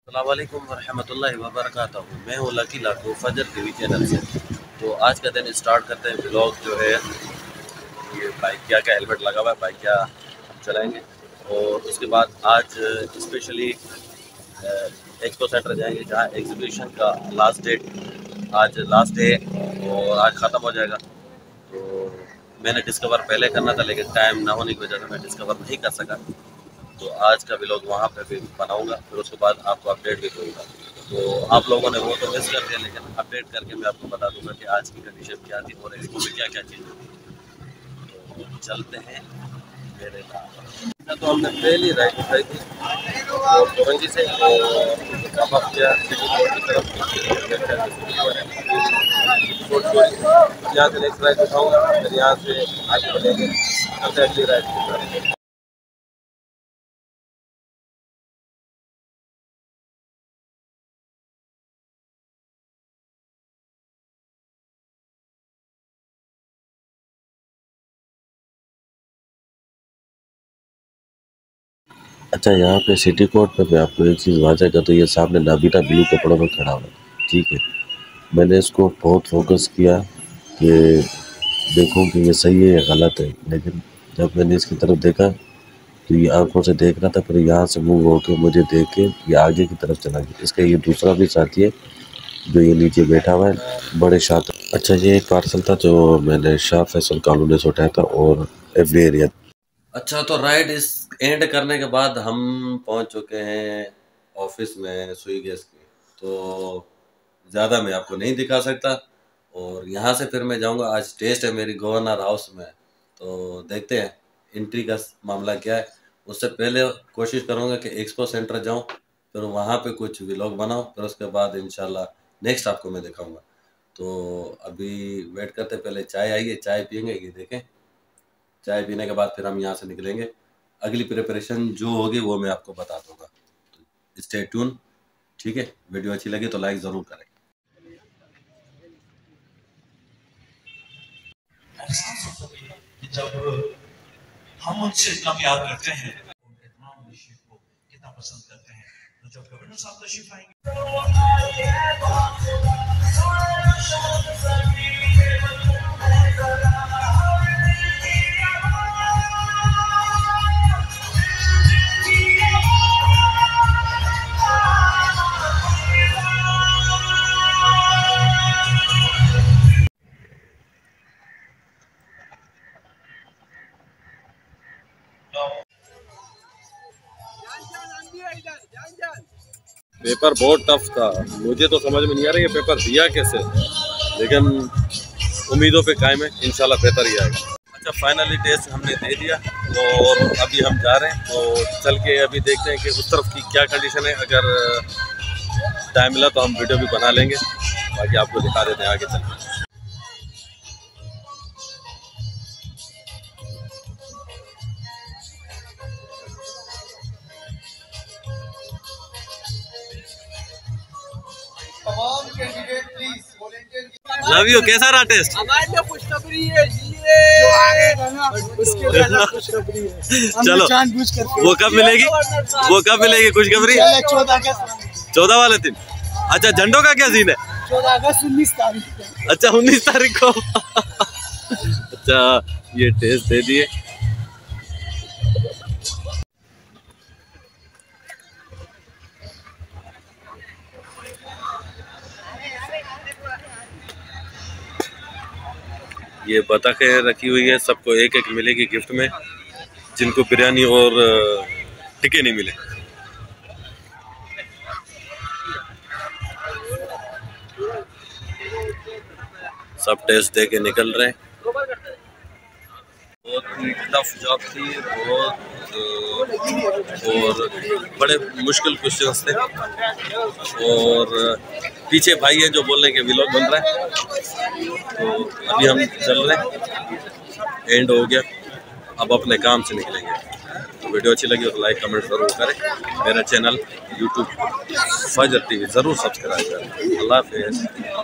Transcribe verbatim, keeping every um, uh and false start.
अस्सलाम वालेकुम रहमतुल्लाहि व बरकातहू। मैं हूँ लकी लाखो फजर टीवी चैनल से। तो आज का दिन स्टार्ट करते हैं। ब्लॉग जो है ये बाइक क्या क्या हेलमेट लगा हुआ है, बाइक क्या हम चलाएंगे। और उसके बाद आज स्पेशली एक्सपो सेंटर जाएंगे जहाँ एग्जीबिशन का लास्ट डेट, आज लास्ट डे और आज ख़त्म हो जाएगा। तो मैंने डिस्कवर पहले करना था लेकिन टाइम ना होने की वजह से मैं डिस्कवर नहीं कर सका। तो आज का व्लॉग वहाँ पे भी बनाऊंगा, फिर उसके बाद आपको अपडेट भी दूंगा। तो आप लोगों ने वो तो मिस कर दिया, लेकिन अपडेट करके मैं आपको बता दूंगा कि आज की कंडीशन क्या थी और एक्सपो में क्या क्या चीज़ें थी। तो चलते हैं मेरे नाम। तो हमने पहली राइड उठाई थी और कोरंगी से कम अप किया सिटी कोर्ट की तरफ। यहाँ से नेक्स्ट राइड उठाऊँगा, फिर यहाँ से आगे बढ़ेंगे चलते अगली राइड की तरफ। अच्छा, यहाँ पे सिटी कोर्ट पे मैं आपको एक चीज़ वाज़ह कर, तो ये सामने नाबीना ब्लू कपड़ों में खड़ा हुआ है, ठीक है। मैंने इसको बहुत फोकस किया कि देखूं कि ये सही है या गलत है, लेकिन जब मैंने इसकी तरफ देखा तो ये आंखों से देख रहा था, फिर यहाँ से मुंह होके मुझे देख के ये आगे की तरफ चला गया। इसका ये दूसरा भी साथी है जो ये नीचे बैठा हुआ है, बड़े शातिर। अच्छा, ये एक पार्सल था जो मैंने शाह फैसल कॉलोनी से उठाया था और एफ एरिया। अच्छा, तो राइड इस एंड करने के बाद हम पहुंच चुके हैं ऑफिस में सुई गैस के। तो ज़्यादा मैं आपको नहीं दिखा सकता और यहाँ से फिर मैं जाऊंगा, आज टेस्ट है मेरी गवर्नर हाउस में। तो देखते हैं एंट्री का मामला क्या है। उससे पहले कोशिश करूंगा कि एक्सपो सेंटर जाऊं, फिर वहाँ पे कुछ व्लॉग बनाऊं, फिर उसके बाद इंशाल्लाह नेक्स्ट आपको मैं दिखाऊंगा। तो अभी वेट करते, पहले चाय आई है, चाय पियेंगे। ये देखें, चाय पीने के बाद फिर हम यहाँ से निकलेंगे। अगली प्रिपरेशन जो होगी वो मैं आपको बता दूंगा। तो स्टे ट्यून, ठीक है। वीडियो अच्छी लगी तो लाइक ज़रूर करें। जब हम उनसे इतना प्यार करते हैं, उनके तमाम विषय को कितना पसंद करते हैं, तो जब गवर्नर साहब तशरीफ आएंगे। पेपर बहुत टफ था, मुझे तो समझ में नहीं आ रहा ये पेपर दिया कैसे, लेकिन उम्मीदों पे कायम है, इंशाल्लाह बेहतर ही आएगा। अच्छा, फाइनली टेस्ट हमने दे दिया और अभी हम जा रहे हैं। तो चल के अभी देखते हैं कि उस तरफ की क्या कंडीशन है। अगर टाइम मिला तो हम वीडियो भी बना लेंगे, बाकी आपको दिखा देते हैं आगे चल। तमाम candidate please volunteer. Love you. कैसा रहा टेस्ट? हमारे लिए खुशखबरी है जी, जो आगे ना उसके लिए खुशखबरी है। चलो, वो कब मिलेगी, वो कब मिलेगी खुशखबरी? चौदह अगस्त, चौदह वाले दिन। अच्छा, झंडों का क्या सीन है? चौदह अगस्त उन्नीस तारीख। अच्छा, उन्नीस तारीख को। अच्छा, ये टेस्ट दे दिए। ये बतखें रखी हुई है, सबको एक एक मिलेगी गिफ्ट में, जिनको बिरयानी और टिक्के नहीं मिले। सब टेस्ट दे के निकल रहे हैं। बहुत ही टफ जॉब थी, बहुत और बड़े मुश्किल क्वेश्चंस थे। और पीछे भाई है जो बोल रहे हैं कि व्लॉग बन रहा है। तो अभी हम चल रहे हैं, एंड हो गया, अब अपने काम से निकलेंगे। तो वीडियो अच्छी लगी तो लाइक कमेंट ज़रूर करें। मेरा चैनल यूट्यूब फजर टीवी ज़रूर सब्सक्राइब करें। अल्लाह हाफ़िज़।